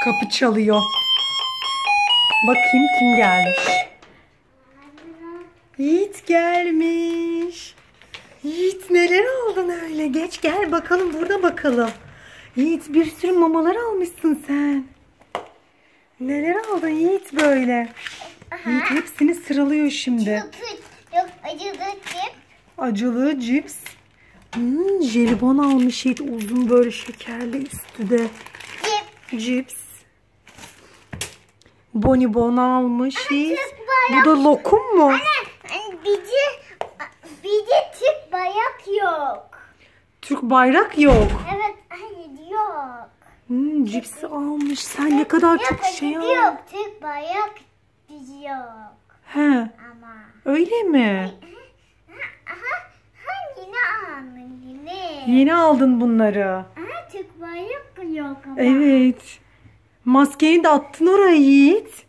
Kapı çalıyor. Bakayım kim gelmiş. Yiğit gelmiş. Yiğit neler aldın öyle? Geç gel bakalım, burada bakalım. Yiğit bir sürü mamalar almışsın sen. Neler aldın Yiğit böyle? Aha. Yiğit hepsini sıralıyor şimdi. Yok, acılı cips. Acılı cips. Jelibon almış Yiğit, uzun böyle şekerli üstü de. Cips. Bonibon almış Yiğit. Bu da lokum mu? Anne, bir de Türk bayrak yok. Türk bayrak yok. Evet, hayır yok. Cipsi almış. Sen ne kadar çok şey aldın. Yok, Türk bayrak yok. He. Ama. Öyle mi? Aha, yine aldın yine. Yeni aldın bunları. Aha, Türk bayrak yok ama. Evet. Maskeni de attın oraya Yiğit.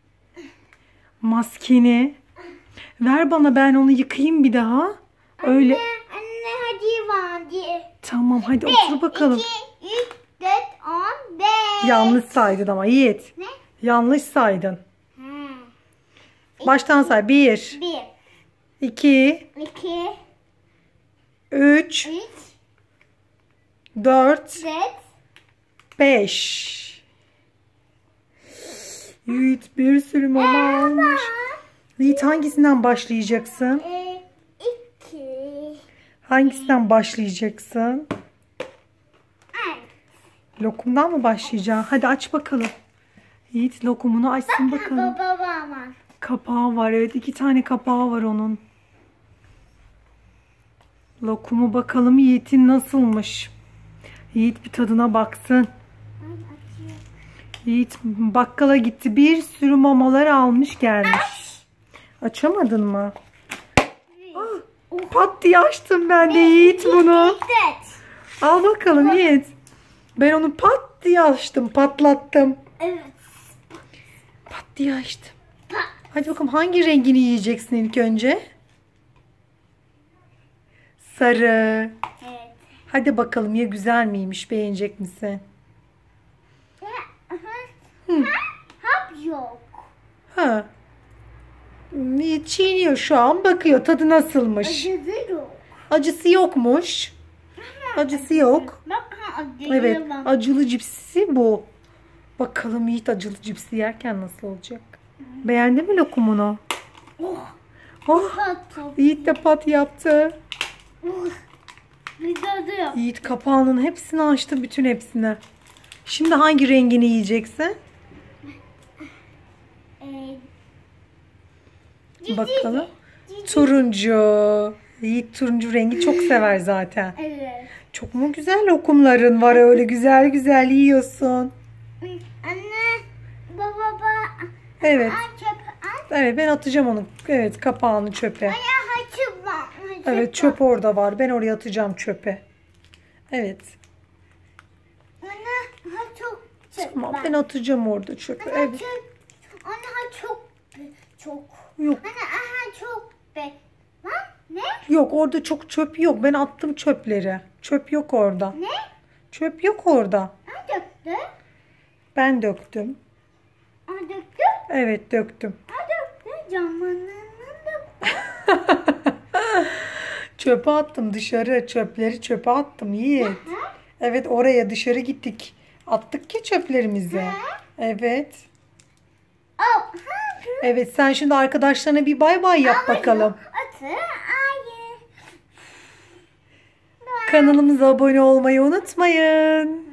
Maskeni. Ver bana, ben onu yıkayayım bir daha. Öyle. Anne hadi. Tamam hadi otur bakalım. 2, 3, 4, 10, 5. Yanlış saydın ama Yiğit. Ne? Yanlış saydın. Ha. Baştan say. 1, 1, 2, 2, 3, 3, 4, 4, 5. Yiğit bir sürü mama almış. Yiğit hangisinden başlayacaksın? 2. Hangisinden başlayacaksın? Lokumdan mı başlayacaksın? Hadi aç bakalım. Yiğit lokumunu açsın bakalım. Baba var. Kapağı var. Evet, 2 tane kapağı var onun. Lokumu bakalım Yiğit'in nasılmış. Yiğit bir tadına baksın. Yiğit bakkala gitti. Bir sürü mamalar almış gelmiş. Açamadın mı? Pat diye açtım ben de Yiğit bunu. Al bakalım Yiğit. Ben onu pat diye açtım. Patlattım. Evet. Pat diye açtım. Hadi bakalım, hangi rengini yiyeceksin ilk önce? Sarı. Evet. Hadi bakalım, ya güzel miymiş, beğenecek misin? Hap yok. Ha. Yiğit çiğniyor şu an, bakıyor tadı nasılmış. Acılı yok. Acısı yokmuş. Acısı yok. Bak acılı Evet, var. acılı cipsi bu. Bakalım Yiğit acılı cipsi yerken nasıl olacak? Beğendi mi lokumunu? Oh, Yiğit de pat yaptı. Bir tadı yok. Yiğit kapağının hepsini açtı, bütün hepsini. Şimdi hangi rengini yiyeceksin? Bakalım. Turuncu. Yiğit turuncu rengi çok sever zaten. Evet. Çok mu güzel lokumların var, öyle güzel güzel yiyorsun. Anne, baba, Evet. çöp at. Evet, ben atacağım onu. Evet, kapağını çöpe. Anne, haçı var. Evet, çöp orada var. Ben oraya atacağım çöpe. Evet. Anne, ha çok çöp Tamam, var. ben atacağım orada çöpe. Anne, Evet. Anne, ha çok. Yok. Anne, aha çok be. Lan ne? Yok, orada çok çöp yok. Ben attım çöpleri. Çöp yok orada. Ne? Çöp yok orada. Ha döktü. Ben döktüm. Ha döktü. Evet, döktüm. Ha döktü. Camının döktü. Çöpe attım dışarı. Çöpleri çöpe attım Yiğit. Ha? Evet, oraya dışarı gittik. Attık ki çöplerimizi. Evet. Oh, ha. Evet, sen şimdi arkadaşlarına bir bay bay yap bakalım. Atı, ayı. Kanalımıza abone olmayı unutmayın.